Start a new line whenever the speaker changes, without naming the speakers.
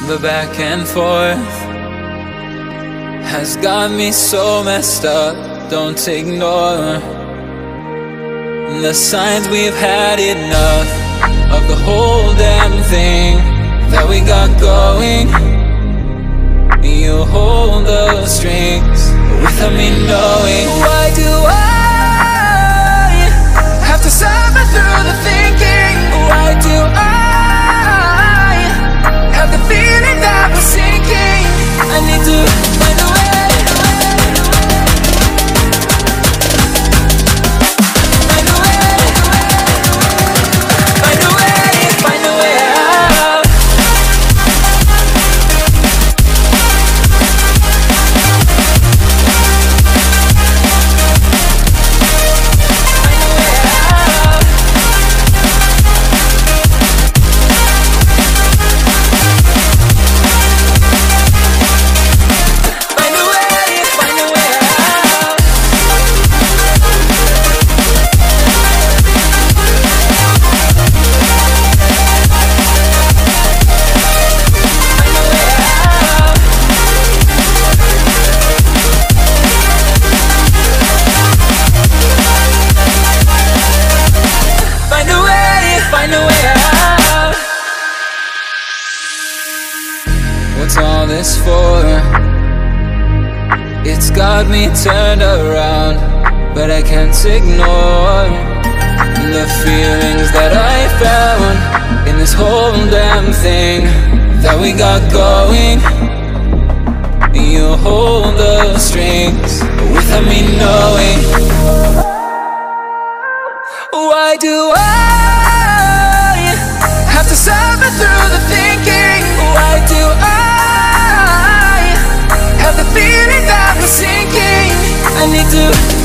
The back and forth has got me so messed up. Don't ignore the signs. We've had enough of the whole damn thing that we got going. You hold the strings without me knowing. Why do I have to suffer through the thinking? Why do I have the feeling that we're sinking? I need to find a way. What's all this for? It's got me turned around, but I can't ignore the feelings that I found in this whole damn thing that we got going. You hold the strings without me knowing. Why do I have to suffer through the thinking? Why do I have the feeling that we're sinking? I need to